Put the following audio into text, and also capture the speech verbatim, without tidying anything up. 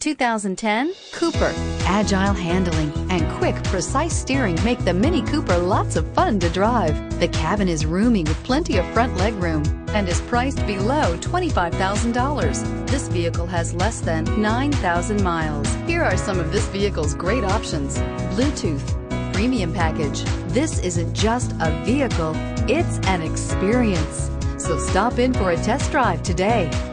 two thousand ten Cooper. Agile handling and quick, precise steering make the Mini Cooper lots of fun to drive. The cabin is roomy with plenty of front legroom and is priced below twenty-five thousand dollars. This vehicle has less than nine thousand miles. Here are some of this vehicle's great options: Bluetooth, premium package. This isn't just a vehicle, it's an experience. So stop in for a test drive today.